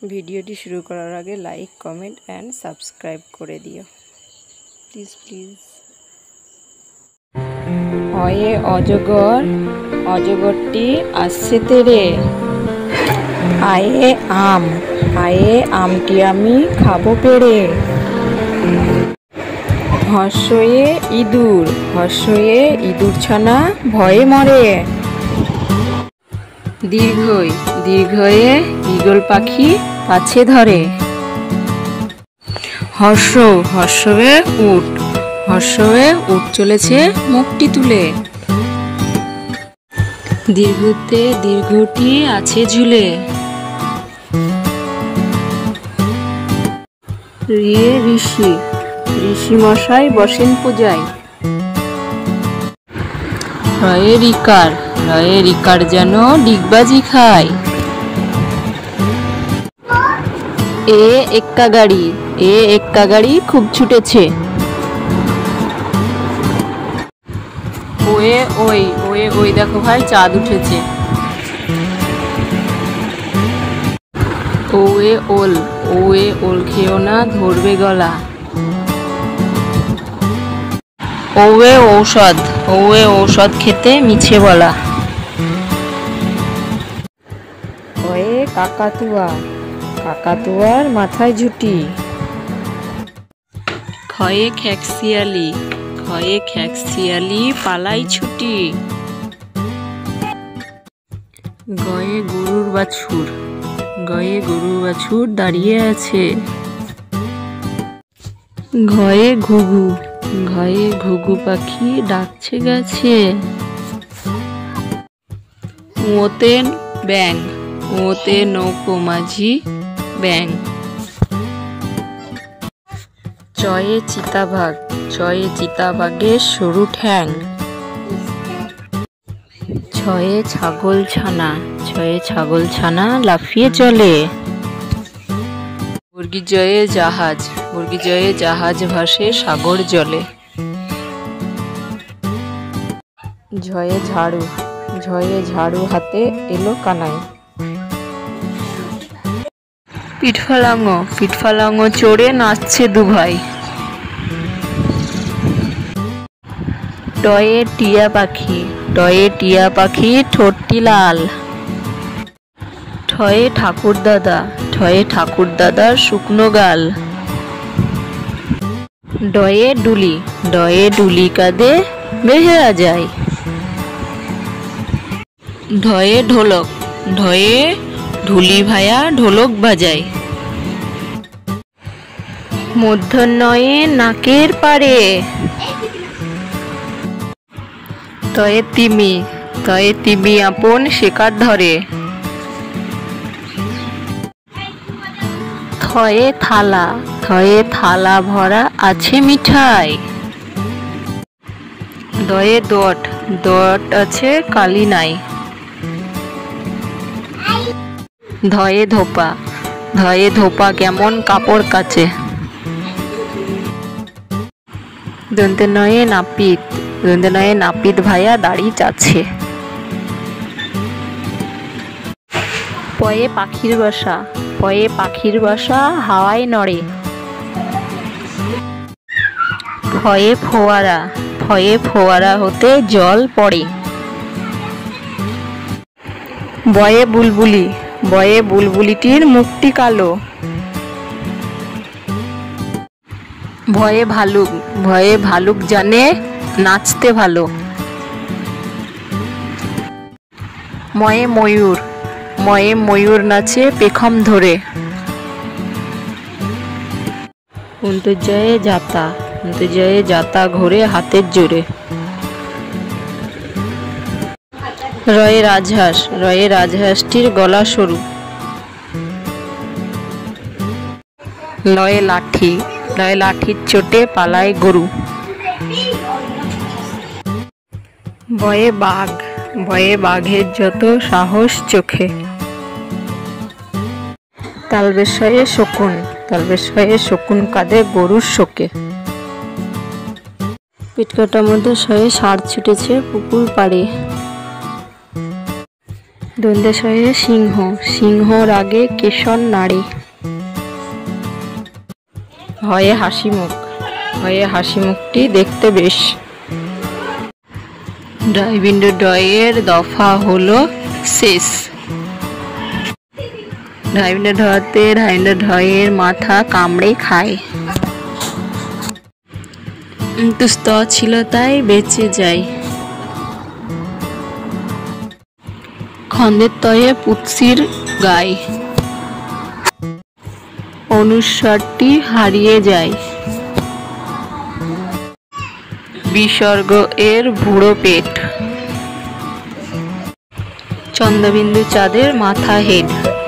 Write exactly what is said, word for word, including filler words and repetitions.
ভিডিওটি শুরু করার আগে লাইক কমেন্ট অ্যান্ড সাবস্ক্রাইব করে দিও প্লিজ প্লিজ। হয়ে অজগর, অজগরটি আসছে তেরে, আয়ে আম, আয়ে আমটি আমি খাবো পেড়ে। হর্ষয়ে ইঁদুর, হর্ষয়ে ইঁদুর ছানা ভয়ে মরে। দীর্ঘই, দীর্ঘয়ে ঈগল পাখি পাছে ধরে। হর্ষ, হর্ষয়ে উট, হর্ষয়ে উট চলেছে মুখটি তুলে। দীর্ঘতে দীর্ঘটি আছে ঝুলে। ঋয়ে ঋষি, ঋষি মশাই বসেন পূজায়। রয়ে রিকার, রয়ে রিকার যেন ডিগবাজি খায়। এ এক্কা গাড়ি, এ এক্কা গাড়ি খুব ছুটেছে। ওয়ে ওই, ওয়ে ওই দেখো ভাই চাঁদ উঠেছে। ওয়ে ওল, ওয়ে ওল খেও না ধরবে গলা। ওয়ে ঔষধ, ওয়ে ঔষধ খেতে মিছে বলা। ওয়ে কাকাতুয়া, কাকাতুয়ার মাথায় ঝুঁটি। খয়ে খ্যাকশিয়ালি, খয়ে খ্যাকশিয়ালি পালাই ছুটি। গয়ে গরুর বাছুর, গয়ে গরুর বাছুর দাঁড়িয়ে আছে। ঘয়ে ঘুঘু, ঘয়ে ঘুঘু পাখি ডাকছে গাছে। ওতে ব্যাং, ওতে নৌকো মাঝি ব্যাং। চয়ে চিতাবাঘ, চয়ে চিতাবাঘের সরু ঠ্যাং। ছয়ে ছাগল ছানা, ছয়ে ছাগল ছানা লাফিয়ে চলে। বর্গীজয়ে জাহাজ, বর্গীজয়ে জাহাজ ভাসে সাগর জলে। ঝয়ে ঝাড়ু, ঝয়ে ঝাড়ু হাতে এলো কানাই। পিঠফালাঙ্গ, পিঠফালাঙ্গ চড়ে নাচছে দুভাই। টয়ে টিয়া পাখি, টয়ে টিয়া পাখি ঠোঁটটি লাল। ঠয়ে ঠাকুর দাদা, ঠয়ে ঠাকুর দাদার শুকনো গাল। ডয়ে ডুলি, ডয়ে ডুলি কাঁধে বেহেরা যায়। ঢয়ে ঢোলক, ঢয়ে ঢুলি ভায়া ঢোলক বাজায়। মূর্ধন্যয়ে নাকের পাড়ে। তয়ে তিমি, তয়ে তিমি আপন শিকার ধরে। থয়ে থালা, থয়ে থালা ভরা আছে মিঠাই। দয়ে দট, দট আছে কালি নাই। ধয়ে ধোপা, ধয়ে ধোপা কেমন কাপড় কাচে। দন্তে নয়ে নাপিত, দন্তে নয়ে নাপিত ভাইয়া দাড়ি চাচ্ছে। পয়ে পাখির বাসা, পয়ে পাখির বাসা হাওয়ায় নড়ে। ফয়ে ফোয়ারা, ফয়ে ফোয়ারা হতে জল পড়ে। বয়ে বুলবুলি, বয়ে বুলবুলিটির মুখটি কালো। ভয়ে ভালুক, ভয়ে ভালুক জানে নাচতে ভালো। ময়ে ময়ূর, ময়ে ময়ূর নাচে পেখম ধরে। অন্তর্জয়ে যাতা, অন্তর্জয়ে যাতা ঘোরে হাতের জোরে। রয়ে রাজহাঁস, রয়ে রাজহাঁসটির গলা সরু। লয়ে লাঠি, লয়ে লাঠির চোটে পালায় গরু। বয়ে বাঘ, বয়ে বাঘের যত সাহস চোখে। তালবেশয়ে শকুন, তালবেশয়ে শকুন কাঁধে গরুর শোকে। পিটকাটার মধ্যে শয়ে ষাঁড় ছুটেছে পুকুর পাড়ে। দন্তেশ্বরে সিংহ, সিংহর আগে কেশর নাড়ে। হয়ে হাসি মুখ, হয়ে হাসি মুখটি দেখতে বেশ। ডয়বিন্দু ডয়ের দফা হলো শেষ। ঢাইবিন্দু ঢতে ঢাইবিন্দু ঢয়ের মাথা কামড়ে খায়। স্তু ছিল তাই বেঁচে যায়। খন্দের তয়ে পুৎসির গায়। অনুস্বারটি হারিয়ে যায়। বিসর্গ এর বুড়ো পেট। চন্দ্রবিন্দু চাঁদের মাথা হেড।